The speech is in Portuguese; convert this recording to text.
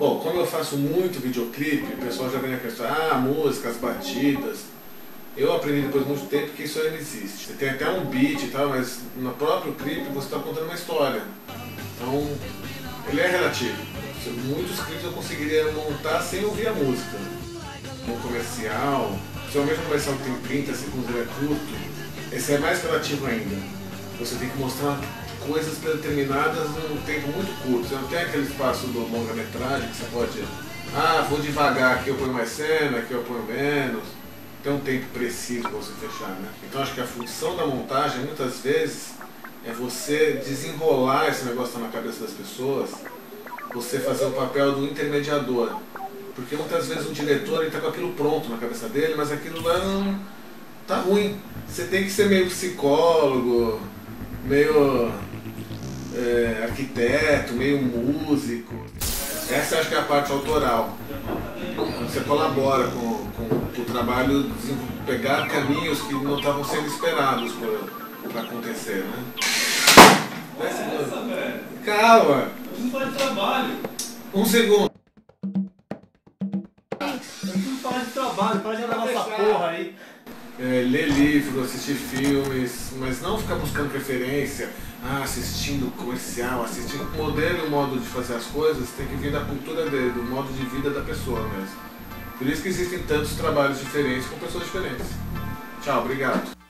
Bom, como eu faço muito videoclipe, o pessoal já vem a questão, músicas, batidas. Eu aprendi depois de muito tempo que isso aí não existe. Você tem até um beat e tal, mas no próprio clipe você está contando uma história. Então, ele é relativo. Muitos clipes eu conseguiria montar sem ouvir a música. Um comercial, se o mesmo comercial que tem 30 segundos ele é curto, esse é mais relativo ainda. Você tem que mostrar coisas predeterminadas num tempo muito curto. Você não tem aquele espaço do longa-metragem que você pode... vou devagar, aqui eu ponho mais cena, aqui eu ponho menos. Tem um tempo preciso para você fechar, né? Então acho que a função da montagem, muitas vezes, é você desenrolar esse negócio na cabeça das pessoas, você fazer o papel do intermediador. Porque muitas vezes o diretor está com aquilo pronto na cabeça dele, mas aquilo lá não tá ruim. Você tem que ser meio psicólogo, meio arquiteto, meio músico. Essa acho que é a parte autoral. Você colabora com o trabalho, pegar caminhos que não estavam sendo esperados para acontecer, né? 10 segundos. Calma! Não faz trabalho. 1 segundo. Não faz trabalho, para de gravar essa porra aí. Ler livro, assistir filmes, mas não ficar buscando referência, assistindo comercial, assistindo o modelo e o modo de fazer as coisas, tem que vir da cultura dele, do modo de vida da pessoa mesmo. Por isso que existem tantos trabalhos diferentes com pessoas diferentes. Tchau, obrigado.